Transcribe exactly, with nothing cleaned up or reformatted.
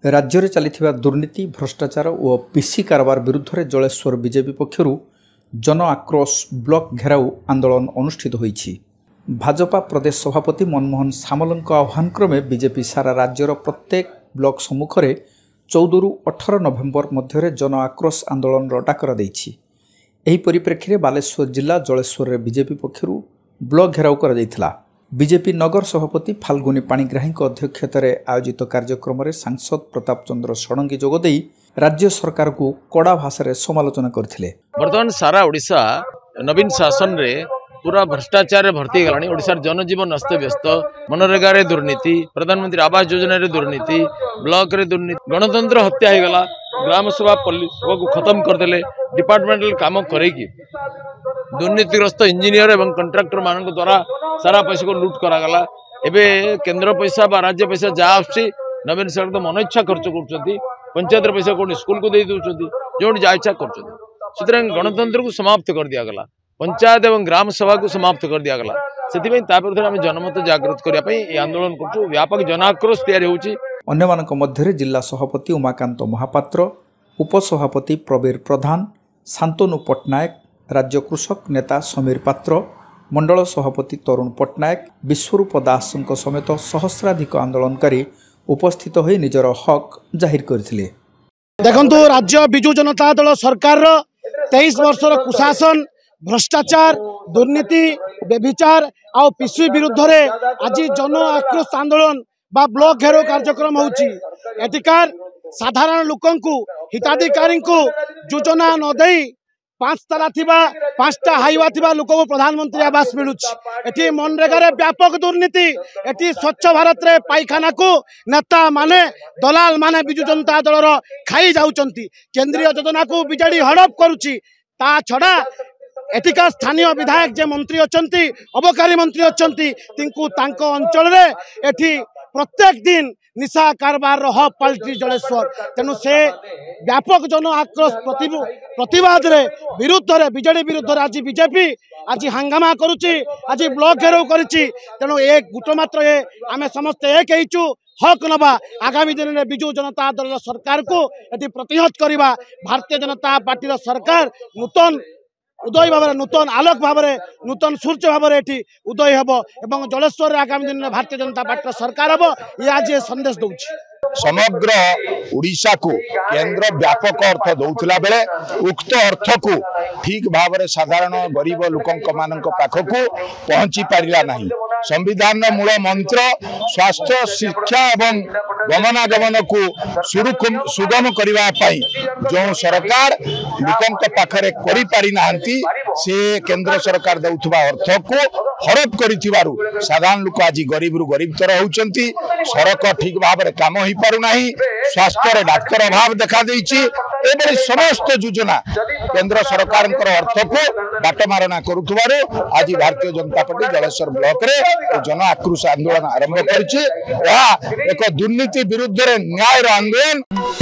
राज्य में चली दुर्नीति भ्रष्टाचार और पीसी कारबार विरुद्ध में जलेश्वर बीजेपी पक्षर जन आक्रोश ब्लॉक घेराव आंदोलन अनुष्ठित होईछि। भाजपा प्रदेश सभापति मनमोहन सामल आह्वान क्रमे बीजेपी सारा राज्यर प्रत्येक ब्लॉक सम्मुख में चौदह रु अठारह नवेम्बर मध्य जन आक्रोश आंदोलन डाकरा देइछि। एही परिप्रेक्षी में बालेश्वर जिला जलेश्वर में बीजेपी पक्षर ब्लॉक घेराव करा जायथिला। बीजेपी नगर सभापति फाल्गुनी पाणिग्राही अध्यक्षतार आयोजित कार्यक्रम में सांसद प्रताप चंद्र षडंगी जोगदे राज्य सरकार को कड़ा भाषा समालोचना करथिले। बर्तमान सारा ओडिशा नवीन शासन रे पूरा भ्रष्टाचार भर्ती गलानी। ओडिशार जनजीवन अस्त व्यस्त, मनरेगा रे दुर्नीति, प्रधानमंत्री आवास योजना रे दुर्नीति, ब्लॉक रे दुर्नीति, गणतंत्र हत्या हो गला, ग्राम सभा सभा को खत्म करदेले, डिपार्टमेंटल काम करेगी दुर्नीतिग्रस्त इंजीनियर एवं कंट्राक्टर मान द्वारा सारा पैसा को लुट करागला। एबे केंद्र पैसा बा राज्य पैसा जहाँ आसी नवीन सरकार तो मन इच्छा खर्च कर पंचायत पैसा कौन स्कूल को दे दौरान जो जहाँ इच्छा कर गणतंत्र को समाप्त कर दिगला, पंचायत एवं ग्राम सभा को समाप्त कर दिगला। से आम जनमत जागृत करने आंदोलन कर व्यापक जनाक्रोश तैयारी होउछि। अन्यमानक मध्य जिला सभापति उमाकांत महापात्र, उपसभापति प्रवीर प्रधान, शांतनु पट्टनायक, राज्य कृषक नेता समीर पात्र, मंडल सभापति तरुण पट्टनायक, विश्वरूप दास समेत सहस्राधिक आंदोलनकारी उपस्थित हो निजर हक जाहिर करथिले। देखंतु राज्य बिजु जनता दल सरकार तेईस वर्षर कुशासन, भ्रष्टाचार, दुर्नीति, बेभिचार आ पीसी विरुद्ध रे आज जन आक्रोश आंदोलन बा ब्लॉक घेराव कार्यक्रम होउछि। एटिकार साधारण लोकंकु हिताधिकारी को योजना न देई पांच ताला थिबा पांचटा हाईवा थिबा लोक को प्रधानमंत्री आवास मिलुछि। एठी मनरेगा रे व्यापक दुर्नीति, एठी स्वच्छ भारत रे पाइखाना को नेता माने दलाल माने बिजु जनता दलर खाई जाउचंती। केंद्रीय योजना को बिजेडी हड़प करुछि। ता छड़ा एटिका स्थानीय विधायक जे मंत्री अछंती, अबकारी मंत्री अछंती, तिंकु तांको अंचल रे एठी प्रत्येक दिन निशा कारबार हब पलटी जलेश्वर। तेणु से व्यापक जन आक्रोश प्रतिवाद रे विरुद्ध रे बीजेडी विरुद्ध रे आज बीजेपी आज हंगामा करुची, आज ब्लॉक घेराव करिची। तेणु एक गुट मात्र ए आमे समस्त एक हेचु हक नबा आगामी दिन में बिजु जनता दल सरकार को एटी प्रतिहत करबा। भारतीय जनता पार्टी सरकार नूतन उदय भाव नूतन आलोक भाव नूतन सूर्य भाव उदय हम एवं जलेश्वर आगामी दिन में भारतीय जनता पार्टी सरकार हम ये आज संदेश दौर। समग्र ओडिशा को केंद्र व्यापक अर्थ दौला बेले उक्त अर्थ को ठीक भाव में साधारण गरीब लोक मान पाखक पहुंची पारा नहीं। संविधान मूल मंत्र स्वास्थ्य, शिक्षा एवं गमनागमन को सुगम करने जो सरकार लोकों पाखरे करि पारि नाहंती से केंद्र सरकार दौथुबा अर्थ को हड़प करिथिबारु साधारण लोक आज गरीब रु गरीब तर होउचंती। सड़क ठीक भाव में काम हो पारु नाही, स्वास्थ्य रे डाक्तर अभाव देखा देइछि। एबे समस्त योजना केंद्र सरकार अर्थ को बाटमारणा करुथुबारु आज भारतीय जनता पार्टी जलेश्वर ब्लॉक रे जन आक्रोश आंदोलन आरंभ करिछि। एक दुर्नीति विरुद्ध न्याय आंदोलन।